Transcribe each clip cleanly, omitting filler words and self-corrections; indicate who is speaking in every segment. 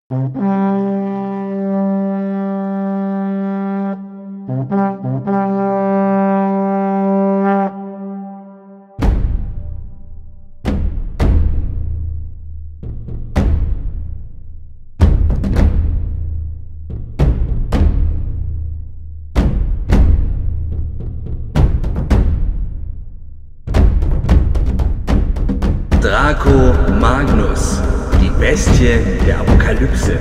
Speaker 1: Draco Magnus, die Bestie der Apokalypse.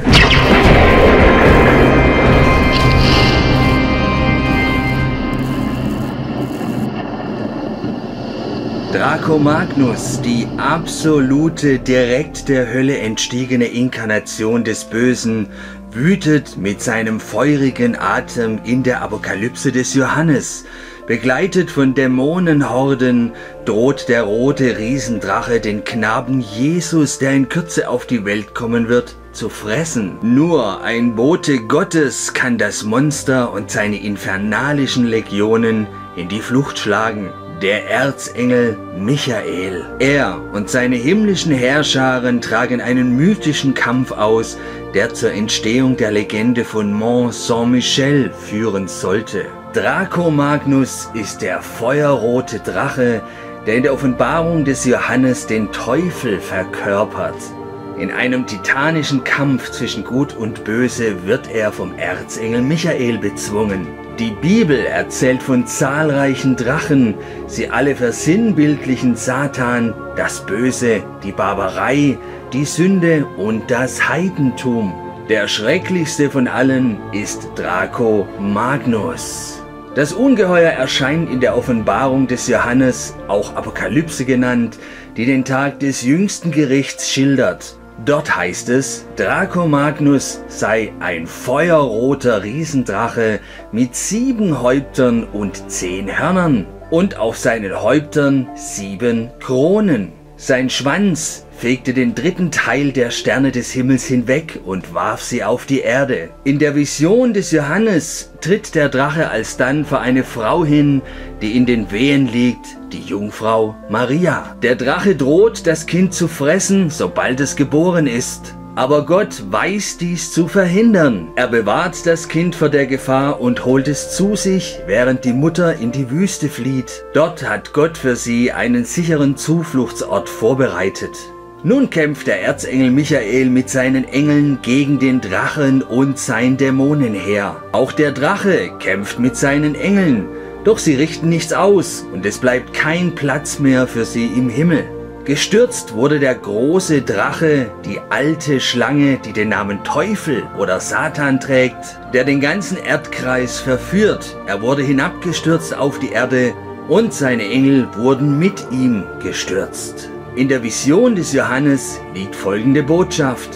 Speaker 1: Draco Magnus, die absolute, direkt der Hölle entstiegene Inkarnation des Bösen, wütet mit seinem feurigen Atem in der Apokalypse des Johannes. Begleitet von Dämonenhorden droht der rote Riesendrache den Knaben Jesus, der in Kürze auf die Welt kommen wird, zu fressen. Nur ein Bote Gottes kann das Monster und seine infernalischen Legionen in die Flucht schlagen. Der Erzengel Michael. Er und seine himmlischen Heerscharen tragen einen mythischen Kampf aus, der zur Entstehung der Legende von Mont Saint-Michel führen sollte. Draco Magnus ist der feuerrote Drache, der in der Offenbarung des Johannes den Teufel verkörpert. In einem titanischen Kampf zwischen Gut und Böse wird er vom Erzengel Michael bezwungen. Die Bibel erzählt von zahlreichen Drachen, sie alle versinnbildlichen Satan, das Böse, die Barbarei, die Sünde und das Heidentum. Der schrecklichste von allen ist Draco Magnus. Das Ungeheuer erscheint in der Offenbarung des Johannes, auch Apokalypse genannt, die den Tag des jüngsten Gerichts schildert. Dort heißt es, Draco Magnus sei ein feuerroter Riesendrache mit 7 Häuptern und 10 Hörnern und auf seinen Häuptern 7 Kronen. Sein Schwanz fegte den 3. Teil der Sterne des Himmels hinweg und warf sie auf die Erde. In der Vision des Johannes tritt der Drache alsdann vor eine Frau hin, die in den Wehen liegt, die Jungfrau Maria. Der Drache droht, das Kind zu fressen, sobald es geboren ist. Aber Gott weiß dies zu verhindern. Er bewahrt das Kind vor der Gefahr und holt es zu sich, während die Mutter in die Wüste flieht. Dort hat Gott für sie einen sicheren Zufluchtsort vorbereitet. Nun kämpft der Erzengel Michael mit seinen Engeln gegen den Drachen und sein Dämonenheer. Auch der Drache kämpft mit seinen Engeln, doch sie richten nichts aus und es bleibt kein Platz mehr für sie im Himmel. Gestürzt wurde der große Drache, die alte Schlange, die den Namen Teufel oder Satan trägt, der den ganzen Erdkreis verführt. Er wurde hinabgestürzt auf die Erde und seine Engel wurden mit ihm gestürzt. In der Vision des Johannes liegt folgende Botschaft.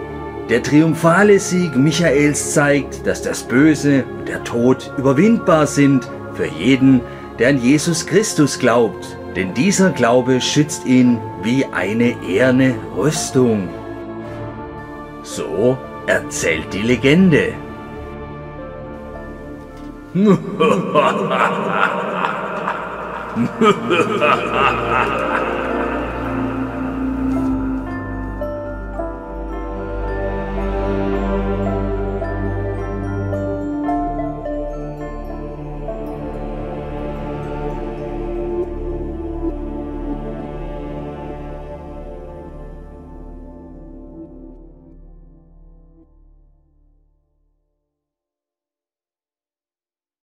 Speaker 1: Der triumphale Sieg Michaels zeigt, dass das Böse und der Tod überwindbar sind für jeden, der an Jesus Christus glaubt. Denn dieser Glaube schützt ihn wie eine eherne Rüstung. So erzählt die Legende.